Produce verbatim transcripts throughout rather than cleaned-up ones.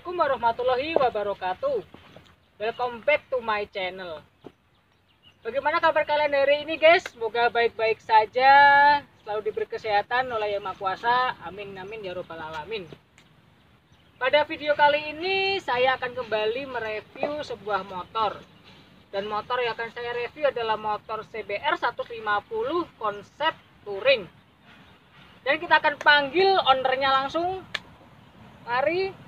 Assalamualaikum warahmatullahi wabarakatuh. Welcome back to my channel. Bagaimana kabar kalian hari ini guys? Semoga baik-baik saja, selalu diberi kesehatan oleh Yang Maha Kuasa. Amin amin ya robbal alamin. Pada video kali ini saya akan kembali mereview sebuah motor. Dan motor yang akan saya review adalah motor C B R seratus lima puluh konsep touring. Dan kita akan panggil ownernya langsung. Mari.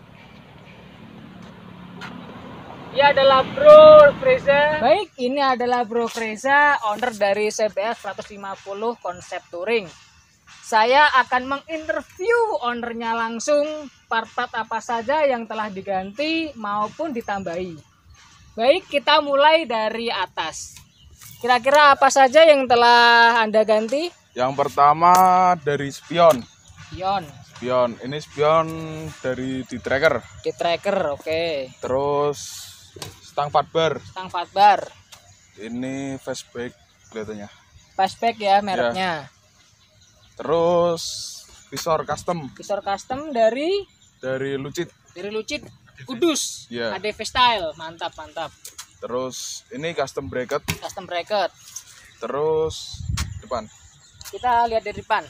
Dia adalah Bro Freza. Baik, ini adalah Bro Freza, owner dari C B R seratus lima puluh konsep touring. Saya akan menginterview ownernya langsung, part-part apa saja yang telah diganti maupun ditambahi. Baik, kita mulai dari atas. Kira-kira apa saja yang telah Anda ganti? Yang pertama dari spion. Spion. Spion. Ini spion dari di tracker. Di tracker, oke. Okay. Terus stang fatbar. Stang fatbar. Ini fastback kelihatannya. Fastback ya mereknya. Ya. Terus visor custom. Visor custom dari dari Lucid. Dari Lucid Kudus. Ya. A D V style, mantap mantap. Terus ini custom bracket. Custom bracket. Terus depan. Kita lihat dari depan.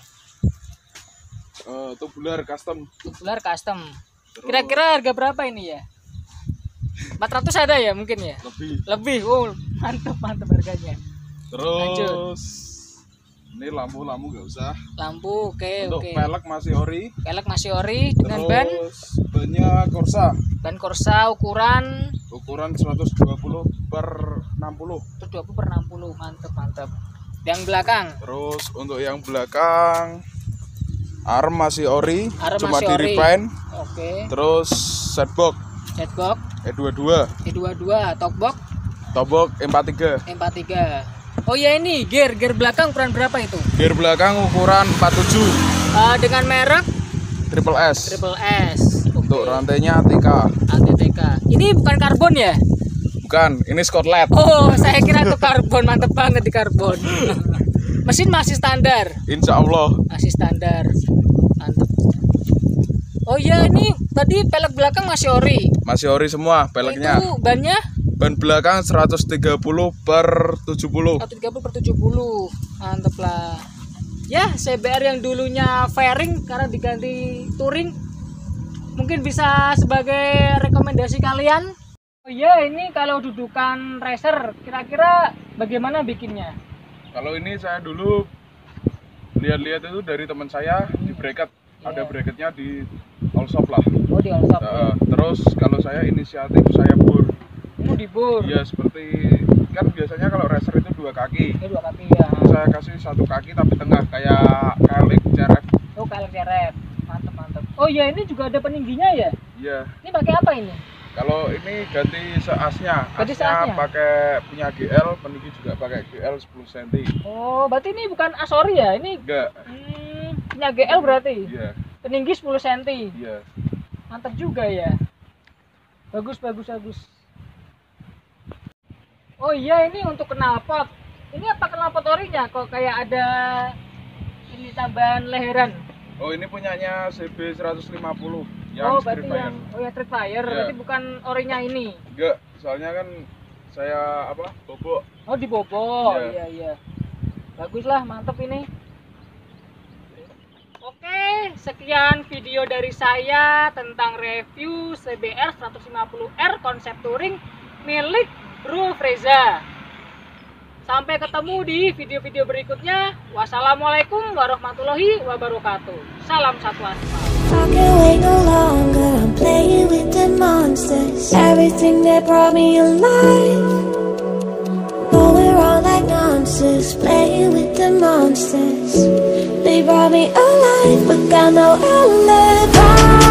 Uh, tubular custom. Tubular custom. Kira-kira harga berapa ini ya? empat ratus ada ya mungkin ya? Lebih. Lebih. Oh, mantap mantap harganya. Terus lanjut. Ini lampu-lampu nggak usah. Lampu, oke okay, Untuk oke. Okay. pelek masih ori. Pelek masih ori dengan ban. Terus bannya Corsa. Ban Corsa ukuran ukuran seratus dua puluh per enam puluh. seratus dua puluh per enam puluh, mantap mantap. Yang belakang. Terus untuk yang belakang arm masih ori, arm cuma masih di repaint. Oke. Okay. Terus setbox. Setbox. E dua puluh dua. E dua puluh dua, talkbox. Talkbox E empat puluh tiga. E empat puluh tiga. Oh ya ini gear, gear belakang ukuran berapa itu? Gear belakang ukuran empat puluh tujuh. Uh, dengan merek Triple S. Triple S. Okay. Untuk rantainya A T K. A T K. Ini bukan karbon ya? Bukan, ini Scotland. Oh, saya kira itu karbon, mantep banget di karbon. Mesin masih standar. Insya Allah. Masih standar. Mantep. Oh iya, ini tadi pelek belakang masih ori. Masih ori semua peleknya. Itu bannya? Ban belakang seratus tiga puluh per tujuh puluh. seratus tiga puluh per tujuh puluh. Mantep lah. Ya, C B R yang dulunya fairing karena diganti touring. Mungkin bisa sebagai rekomendasi kalian. Oh iya, ini kalau dudukan racer kira-kira bagaimana bikinnya? Kalau ini saya dulu lihat-lihat itu dari teman saya di bracket. Yeah. Ada bracketnya di all shop lah. Oh, di all shop. Uh, terus kalau saya inisiatif saya bor. Mau dibor? Iya, seperti kan biasanya kalau racer itu dua kaki. Ya, dua kaki ya. Saya kasih satu kaki tapi tengah kayak K L X C R F. Oh, K L X C R F. Mantap mantap. Oh iya, ini juga ada peningginya ya? Iya. Ini pakai apa ini? Kalau ini ganti seasnya. Ganti asnya seasnya pakai punya G L, peninggi juga pakai G L sepuluh sentimeter. Oh, berarti ini bukan asori ya? Ini enggak. Hmm, punya G L berarti? Iya. Peninggi sepuluh sentimeter. Iya. Mantap juga ya. Bagus bagus bagus. Oh iya, ini untuk knalpot. Ini apa knalpot orinya? Kok kayak ada ini tambahan leheran? Oh, ini punyanya C B seratus lima puluh Oh, yang berarti Street yang oh ya Street Fire, ya. Berarti bukan orinya ini. Enggak, soalnya kan saya apa? Bobok. Oh, dibobok. Ya. Iya, iya. Bagus lah, mantap ini. Oke, sekian video dari saya tentang review C B R seratus lima puluh R konsep touring milik Bro Freza. Sampai ketemu di video-video berikutnya. Wassalamualaikum warahmatullahi wabarakatuh. Salam satu aspal. I can't wait no longer. I'm playing with the monsters. Everything that brought me alive. Going wrong like monsters. Playing with the monsters. They brought me alive, but got no alibi.